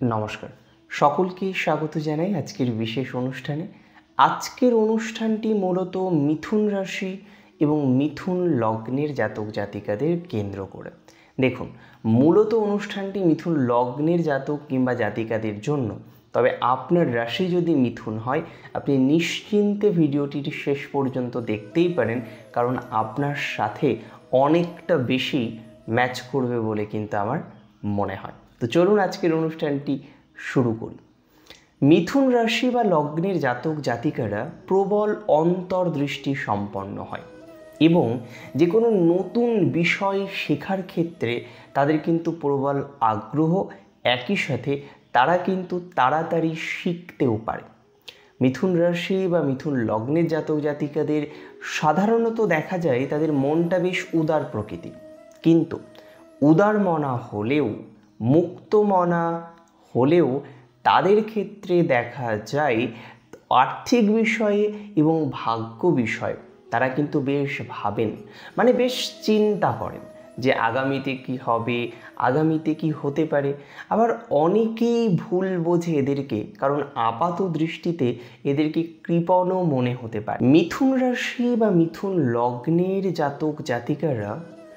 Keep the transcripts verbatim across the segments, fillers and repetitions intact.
নমস্কার, সকলকে স্বাগত জানাই আজকের বিশেষ অনুষ্ঠানে। আজকের অনুষ্ঠানটি মূলত মিথুন রাশি এবং মিথুন লগ্নের জাতক জাতিকাদের কেন্দ্র করে। দেখুন, মূলত অনুষ্ঠানটি মিথুন লগ্নের জাতক কিংবা জাতিকাদের জন্য। তবে আপনার রাশি যদি মিথুন হয়, আপনি নিশ্চিন্তে ভিডিওটি শেষ পর্যন্ত দেখতেই পারেন, কারণ আপনার সাথে অনেকটা বেশি ম্যাচ করবে বলে কিন্তু আমার মনে হয়। তো চলুন আজকের অনুষ্ঠানটি শুরু করি। মিথুন রাশি বা লগ্নের জাতক জাতিকারা প্রবল অন্তর্দৃষ্টি সম্পন্ন হয় এবং যে কোনো নতুন বিষয় শেখার ক্ষেত্রে তাদের কিন্তু প্রবল আগ্রহ, একই সাথে তারা কিন্তু তাড়াতাড়ি শিখতেও পারে। মিথুন রাশি বা মিথুন লগ্নের জাতক জাতিকাদের সাধারণত দেখা যায় তাদের মনটা বেশ উদার প্রকৃতির, কিন্তু উদার মনা হলেও মুক্তমনা হলেও তাদের ক্ষেত্রে দেখা যায় আর্থিক বিষয়ে এবং ভাগ্য বিষয়ে তারা কিন্তু বেশ ভাবেন, মানে বেশ চিন্তা করেন যে আগামীতে কি হবে, আগামীতে কি হতে পারে। আবার অনেকেই ভুল বোঝে এদেরকে, কারণ আপাত দৃষ্টিতে এদেরকে কৃপণও মনে হতে পারে। মিথুন রাশি বা মিথুন লগ্নের জাতক জাতিকারা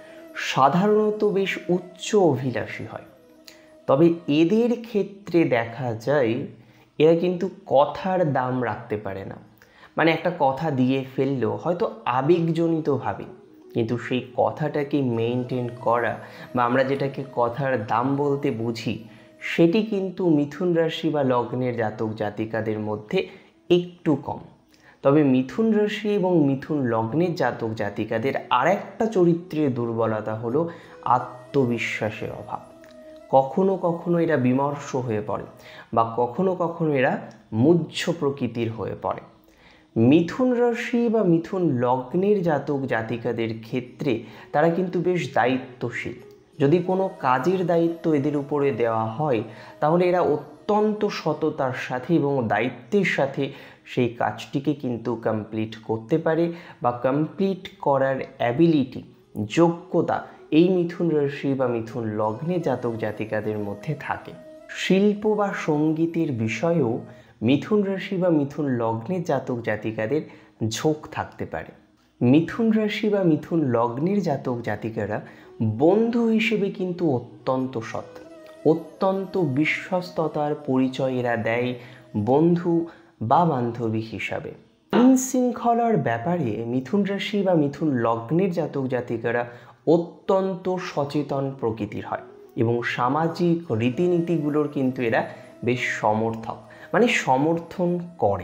সাধারণত বেশ উচ্চ অভিলাষী হয়, তবে এদের ক্ষেত্রে দেখা যায় এরা কিন্তু কথার দাম রাখতে পারে না। মানে একটা কথা দিয়ে ফেললেও হয়তো আবেগজনিতভাবে, কিন্তু সেই কথাটাকে মেনটেন করা বা আমরা যেটাকে কথার দাম বলতে বুঝি, সেটি কিন্তু মিথুন রাশি বা লগ্নের জাতক জাতিকাদের মধ্যে একটু কম। তবে মিথুন রাশি এবং মিথুন লগ্নের জাতক জাতিকাদের আরেকটা চরিত্রের দুর্বলতা হলো আত্মবিশ্বাসের অভাব। কখনো কখনো এরা বিমর্ষ হয়ে পড়ে বা কখনো কখনো এরা মুহ্য প্রকৃতির হয়ে পড়ে। মিথুন রাশি বা মিথুন লগ্নের জাতক জাতিকাদের ক্ষেত্রে তারা কিন্তু বেশ দায়িত্বশীল। যদি কোনো কাজের দায়িত্ব এদের উপরে দেওয়া হয়, তাহলে এরা অত্যন্ত সততার সাথে এবং দায়িত্বের সাথে সেই কাজটিকে কিন্তু কমপ্লিট করতে পারে বা কমপ্লিট করার অ্যাবিলিটি, যোগ্যতা এই মিথুন রাশি বা মিথুন লগ্নে জাতক জাতিকাদের মধ্যে থাকে। শিল্প বা সঙ্গীতের বিষয়েও মিথুন রাশি বা মিথুন লগ্নের জাতক জাতিকাদের ঝোঁক থাকতে পারে। মিথুন রাশি বা মিথুন লগ্নের জাতক জাতিকারা বন্ধু হিসেবে কিন্তু অত্যন্ত সৎ, অত্যন্ত বিশ্বস্ততার পরিচয় এরা দেয় বন্ধু বা বান্ধবী হিসাবে। আইন শৃঙ্খলার ব্যাপারে মিথুন রাশি বা মিথুন লগ্নের জাতক জাতিকারা অত্যন্ত সচেতন প্রকৃতির হয় এবং সামাজিক রীতিনীতিগুলোর কিন্তু এরা বেশ সমর্থক, মানে সমর্থন করে।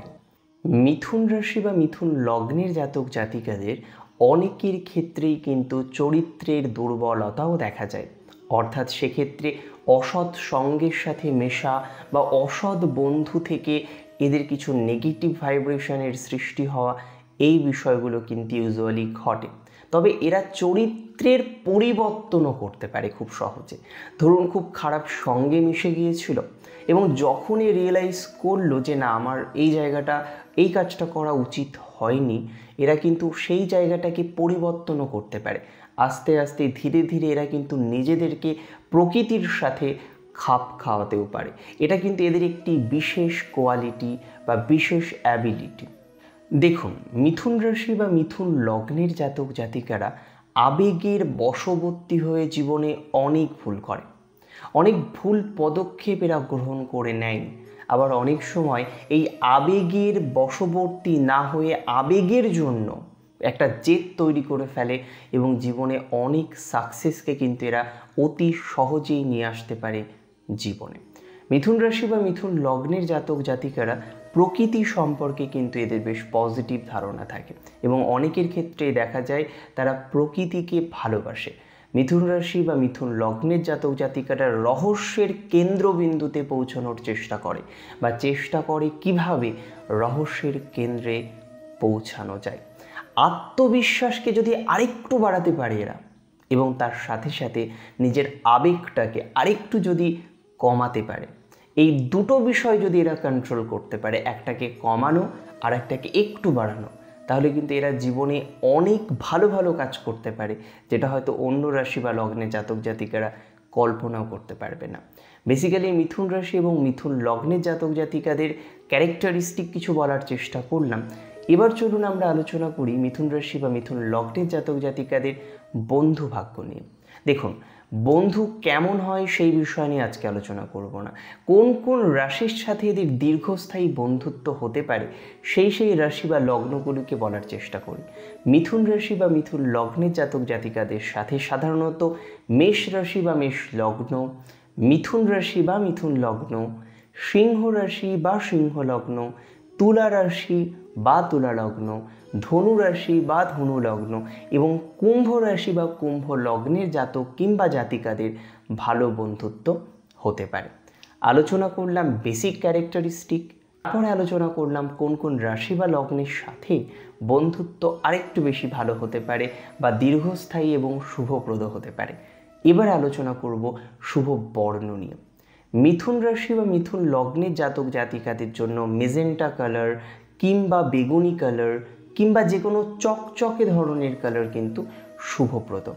মিথুন রাশি বা মিথুন লগ্নের জাতক জাতিকাদের অনেকের ক্ষেত্রেই কিন্তু চরিত্রের দুর্বলতাও দেখা যায়, অর্থাৎ সেক্ষেত্রে অসৎ সঙ্গের সাথে মেশা বা অসৎ বন্ধু থেকে এদের কিছু নেগেটিভ ভাইব্রেশনের সৃষ্টি হওয়া, এই বিষয়গুলো কিন্তু ইউজুয়ালি ঘটে। তবে এরা চরিত্রের পরিবর্তনও করতে পারে খুব সহজে। ধরুন, খুব খারাপ সঙ্গে মিশে গিয়েছিল এবং যখনই রিয়েলাইজ করলো যে না, আমার এই জায়গাটা, এই কাজটা করা উচিত হয়নি, এরা কিন্তু সেই জায়গাটাকে পরিবর্তনও করতে পারে। আস্তে আস্তে ধীরে ধীরে এরা কিন্তু নিজেদেরকে প্রকৃতির সাথে খাপ খাওয়াতেও পারে। এটা কিন্তু এদের একটি বিশেষ কোয়ালিটি বা বিশেষ অ্যাবিলিটি। দেখুন, মিথুন রাশি বা মিথুন লগ্নের জাতক জাতিকারা আবেগের বশবর্তী হয়ে জীবনে অনেক ভুল করে, অনেক ভুল পদক্ষেপ এরা গ্রহণ করে নেয়। আবার অনেক সময় এই আবেগের বশবর্তী না হয়ে আবেগের জন্য একটা জেদ তৈরি করে ফেলে এবং জীবনে অনেক সাকসেসকে কিন্তু এরা অতি সহজেই নিয়ে আসতে পারে জীবনে। মিথুন রাশি বা মিথুন লগ্নের জাতক জাতিকারা প্রকৃতি সম্পর্কে কিন্তু এদের বেশ পজিটিভ ধারণা থাকে এবং অনেকের ক্ষেত্রেই দেখা যায় তারা প্রকৃতিকে ভালোবাসে। মিথুন রাশি বা মিথুন লগ্নের জাতক জাতিকারা রহস্যের কেন্দ্রবিন্দুতে পৌঁছানোর চেষ্টা করে বা চেষ্টা করে কিভাবে রহস্যের কেন্দ্রে পৌঁছানো যায়। আত্মবিশ্বাসকে যদি আরেকটু বাড়াতে পারে এরা এবং তার সাথে সাথে নিজের আবেগটাকে আরেকটু যদি কমাতে পারে, এই দুটো বিষয় যদি এরা কন্ট্রোল করতে পারে, একটাকে কমানো আর একটাকে একটু বাড়ানো, তাহলে কিন্তু এরা জীবনে অনেক ভালো ভালো কাজ করতে পারে, যেটা হয়তো অন্য রাশি বা লগ্নে জাতক জাতিকারা কল্পনাও করতে পারবে না। বেসিক্যালি মিথুন রাশি এবং মিথুন লগ্নের জাতক জাতিকাদের ক্যারেক্টারিস্টিক কিছু বলার চেষ্টা করলাম। এবার চলুন আমরা আলোচনা করি মিথুন রাশি বা মিথুন লগ্নের জাতক জাতিকাদের বন্ধু ভাগ্য নিয়ে। দেখুন, বন্ধু কেমন হয় সেই বিষয় নিয়ে আজকে আলোচনা করব না। কোন কোন রাশির সাথে এদের দীর্ঘস্থায়ী বন্ধুত্ব হতে পারে সেই সেই রাশি বা লগ্নগুলিকে বলার চেষ্টা করি। মিথুন রাশি বা মিথুন লগ্নের জাতক জাতিকাদের সাথে সাধারণত মেষ রাশি বা মেষ লগ্ন, মিথুন রাশি বা মিথুন লগ্ন, সিংহ রাশি বা সিংহ লগ্ন, তুলা রাশি বা তুলা লগ্ন, ধনু রাশি বা ধনু লগ্ন এবং কুম্ভ রাশি বা কুম্ভ লগ্নের জাতক কিংবা জাতিকাদের ভালো বন্ধুত্ব হতে পারে। আলোচনা করলাম বেসিক ক্যারেক্টারিস্টিক, তারপরে আলোচনা করলাম কোন কোন রাশি বা লগ্নের সাথে বন্ধুত্ব আরেকটু বেশি ভালো হতে পারে বা দীর্ঘস্থায়ী এবং শুভপ্রদ হতে পারে। এবার আলোচনা করব শুভ বর্ণ নিয়ে। মিথুন রাশি বা মিথুন লগ্নের জাতক জাতিকাদের জন্য মেজেন্টা কালার কিংবা বেগুনি কালার কিংবা যে কোনো চকচকে ধরনের কালার কিন্তু শুভপ্রদ।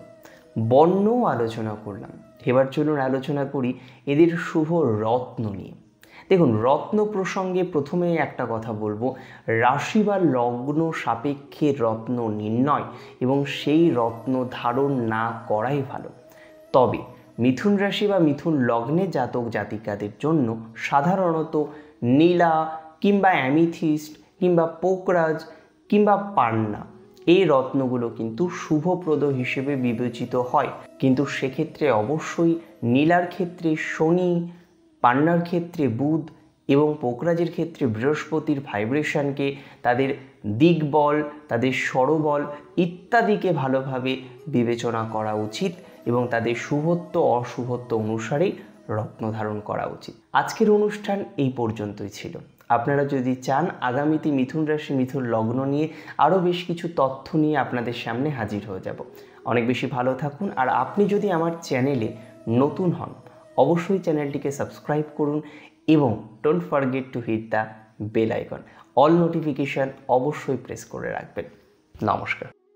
বর্ণও আলোচনা করলাম। এবার চলুন আলোচনা করি এদের শুভ রত্ন নিয়ে। দেখুন, রত্ন প্রসঙ্গে প্রথমে একটা কথা বলবো, রাশি বা লগ্ন সাপেক্ষে রত্ন নির্ণয় এবং সেই রত্ন ধারণ না করাই ভালো। তবে মিথুন রাশি বা মিথুন লগ্নে জাতক জাতিকাদের জন্য সাধারণত নীলা কিংবা অ্যামিথিস্ট কিংবা পোকরাজ কিংবা পান্না এই রত্নগুলো কিন্তু শুভপ্রদ হিসেবে বিবেচিত হয়। কিন্তু সেক্ষেত্রে অবশ্যই নীলার ক্ষেত্রে শনি, পান্নার ক্ষেত্রে বুধ এবং পোকরাজের ক্ষেত্রে বৃহস্পতির ভাইব্রেশনকে, তাদের দিকবল, তাদের স্বরবল ইত্যাদিকে ভালোভাবে বিবেচনা করা উচিত এবং তাদের শুভত্ব অশুভত্ব অনুসারেই রত্ন ধারণ করা উচিত। আজকের অনুষ্ঠান এই পর্যন্তই ছিল। আপনারা যদি চান আগামীতে মিথুন রাশি মিথুন লগ্ন নিয়ে আরও বেশ কিছু তথ্য নিয়ে আপনাদের সামনে হাজির হয়ে যাব। অনেক বেশি ভালো থাকুন। আর আপনি যদি আমার চ্যানেলে নতুন হন অবশ্যই চ্যানেলটিকে সাবস্ক্রাইব করুন এবং don't forget to hit the bell icon. All notification অবশ্যই প্রেস করে রাখবেন। নমস্কার।